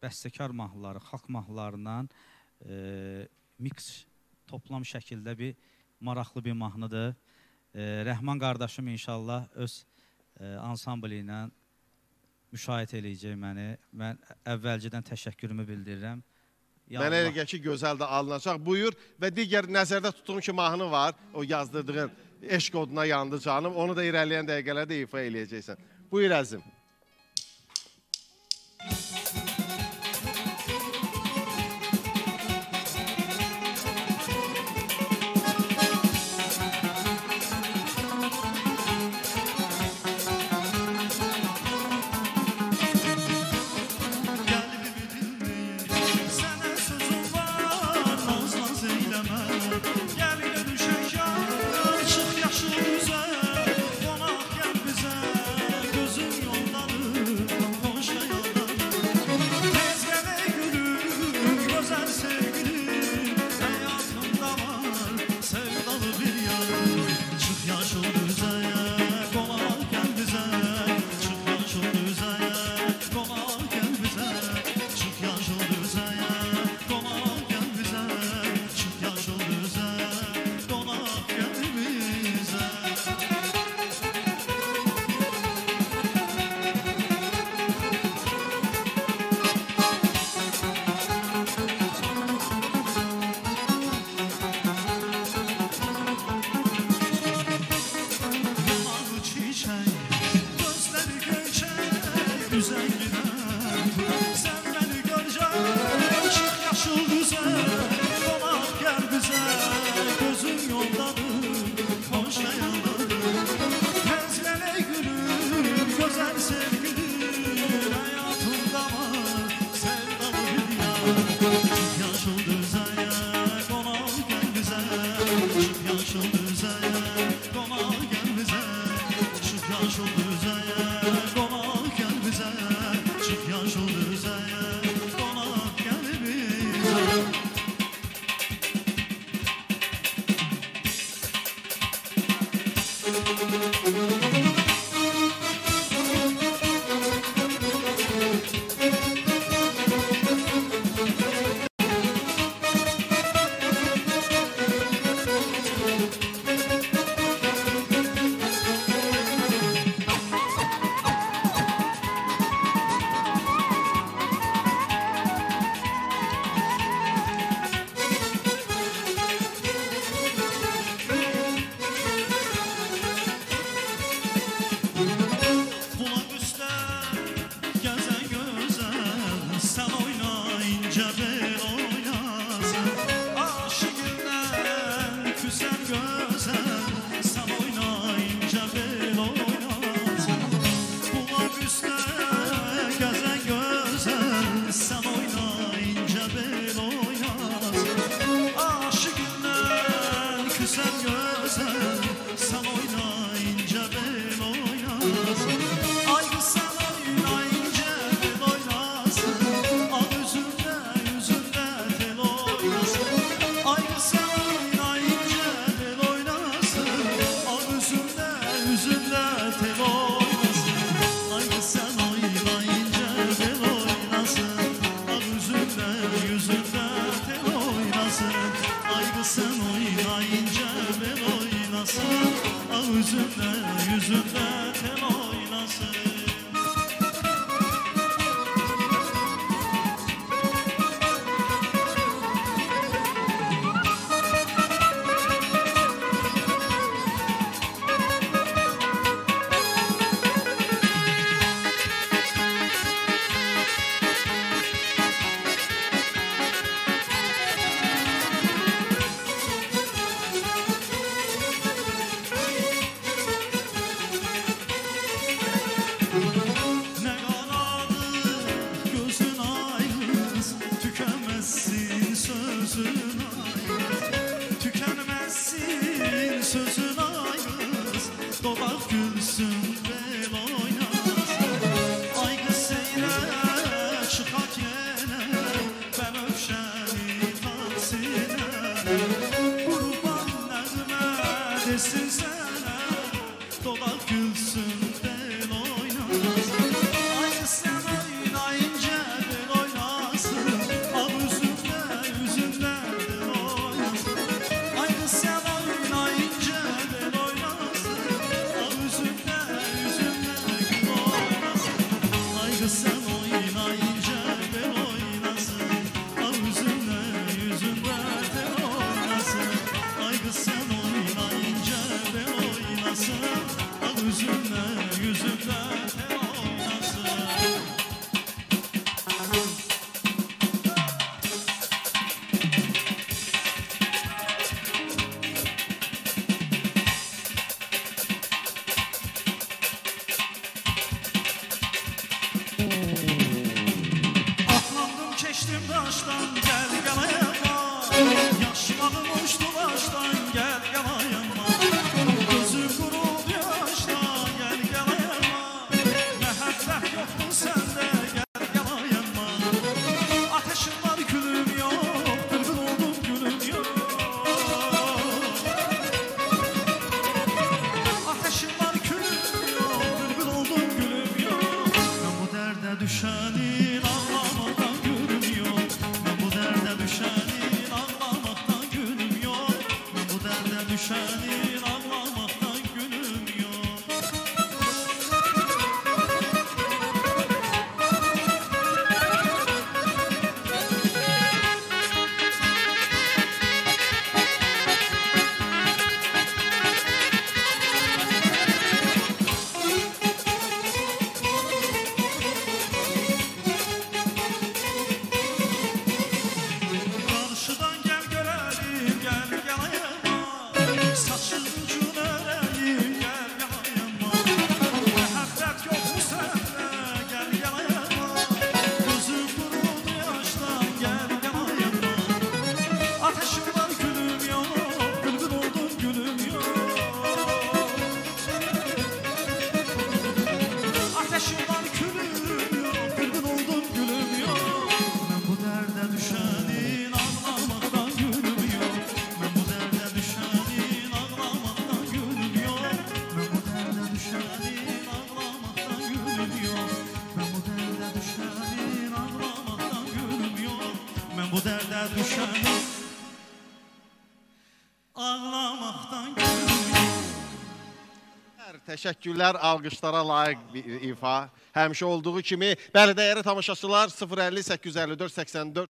bəstəkar mahnıları, xalq mahnılarından mix toplam şəkildə bir maraqlı bir mahnıdır. Rəhman qardaşım inşallah öz ansamblı ilə müşahidə eləyəcək məni. Mən əvvəlcədən təşəkkürümü bildirirəm. Mənə elə gəl ki, gözəl də alınacaq. Buyur və digər nəzərdə tutduğum ki, mahnı var. O yazdırdığın eşq oduna yandı canım. Onu da irəliyən dəqiqələrdə ifa eləyəcəksən. Buyur əzim. Aynı sen oynayınca ben oynarım. başdan gel yanayama. Yaşlarım uçtu baştan gel yanayama. Gözüm kuruldu yaştan gel yanayama. Məhəbbət yoxdur səndə gel yanayama. Ateşim var gülüm yok, bülbül oldum gülüm yok. Ateşim var gülüm yok, bülbül oldum gülüm yok. Ben bu derde düşenin ağlamaktan gülüm yok. Ben bu derde düşenin ağlamaktan gülüm yok. Ben bu derde düşenin ağlamaktan gülüm yok. Karşıdan gel görelim gel yanayama. Saçın ucun öreyim gel yanayama. Məhəbbət yok mu sende gel yanayama. Gözüm kuruldu yaştan gel yanayama. Ateşim var gülüm yok, bülbül oldum gülüm yok. Ateşim var gülüm yok, bülbül oldum gülüm yok. Ben bu derde düşenin ağlamaktan gülüm yok. Ben bu derde düşenin ağlamaktan gülüm yok. Ben bu derde düşenin ağlamaktan gülüm yok. Ben bu derde düşenin ağlamaktan gülüm yok. Ben bu derde düşenin ağlamaktan gülüm yok. Təşəkkürlər, alqışlara layiq bir ifa. Həmişə olduğu kimi, bəli, dəyərli tamaşaçılar 050 854 84